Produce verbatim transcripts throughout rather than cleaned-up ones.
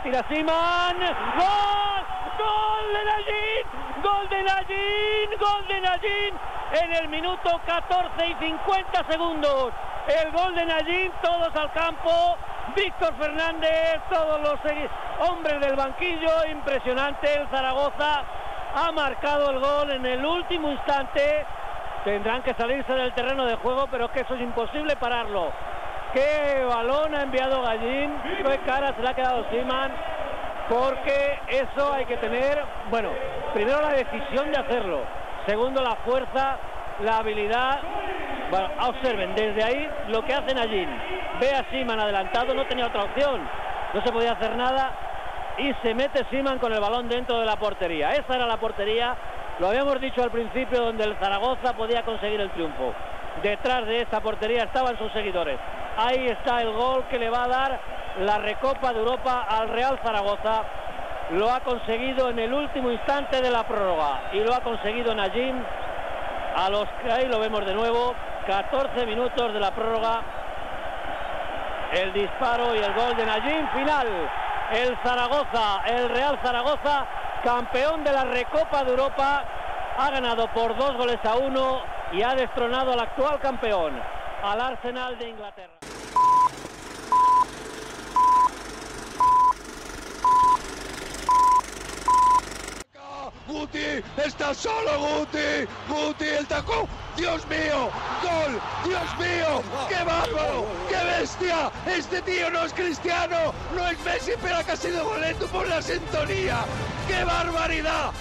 tira Siman, ¡gol! ¡Gol de Najin! ¡Gol de Najin! ¡Gol de Najin! En el minuto catorce y cincuenta segundos. El gol de Najin, todos al campo. Víctor Fernández, todos los hombres del banquillo. Impresionante, el Zaragoza ha marcado el gol en el último instante. Tendrán que salirse del terreno de juego, pero es que eso es imposible pararlo. Qué balón ha enviado Gallín, qué cara se le ha quedado Siman, porque eso hay que tener, bueno, primero la decisión de hacerlo, segundo la fuerza, la habilidad. Bueno, observen desde ahí lo que hace Gallín, ve a Siman adelantado, no tenía otra opción, no se podía hacer nada y se mete Siman con el balón dentro de la portería. Esa era la portería, lo habíamos dicho al principio, donde el Zaragoza podía conseguir el triunfo. Detrás de esta portería estaban sus seguidores. Ahí está el gol que le va a dar la Recopa de Europa al Real Zaragoza. Lo ha conseguido en el último instante de la prórroga y lo ha conseguido Najin. A los que ahí lo vemos de nuevo, catorce minutos de la prórroga. El disparo y el gol de Najin final. El Zaragoza, el Real Zaragoza, campeón de la Recopa de Europa, ha ganado por dos goles a uno y ha destronado al actual campeón, al Arsenal de Inglaterra. Guti, está solo Guti, Guti, el tacón, Dios mío, gol, Dios mío, qué bárbaro, qué bestia, este tío no es Cristiano, no es Messi, pero que ha sido boleto por la sintonía, qué barbaridad,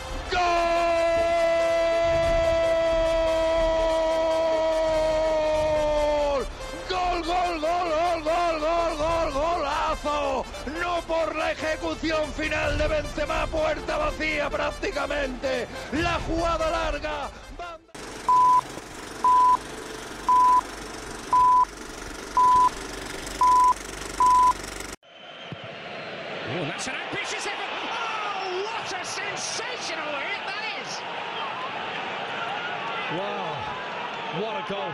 gol, gol, gol, gol, gol, gol, gol, gol, golazo, no por la ejecución final de Benzema, puerta vacía prácticamente, la jugada larga. Oh, that's an ambitious effort. Oh, what a sensational hit that is. Wow, what a goal.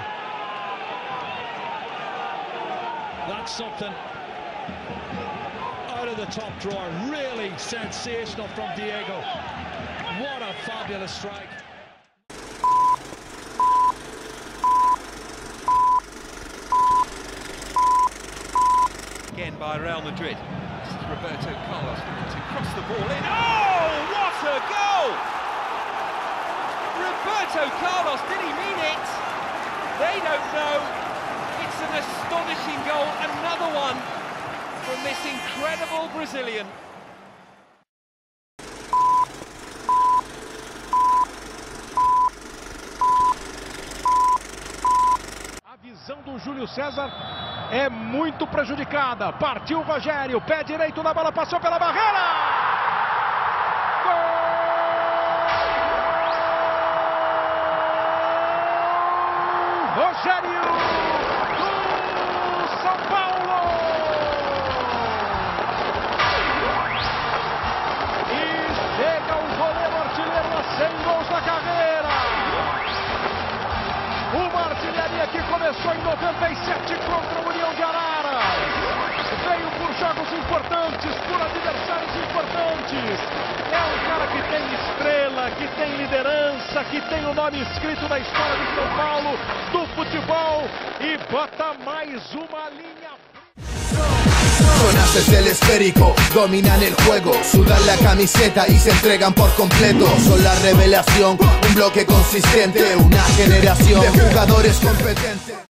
That's something out of the top drawer, really sensational from Diego. What a fabulous strike. Again by Real Madrid. This is Roberto Carlos to cross the ball in. Oh, what a goal! Roberto Carlos, did he mean it? They don't know. It's an astonishing goal, another one from this incredible Brazilian. A visão do Júlio César é muito prejudicada. Partiu o Rogério, pé direito na bola, passou pela barreira. Gol! Rogério do São Paulo. E chega o goleiro artilheiro a cem gols na carreira. Uma artilharia que começou em noventa e sete contra o União de Araras. Veio por jogos importantes, por adversários importantes. É um cara que tem estrela, que tem liderança, que tem o nome escrito na história do São Paulo, do futebol, e bota mais uma linha. Son ases del esférico, dominan el juego, sudan la camiseta y se entregan por completo. Son la revelación, un bloque consistente, una generación de jugadores competentes.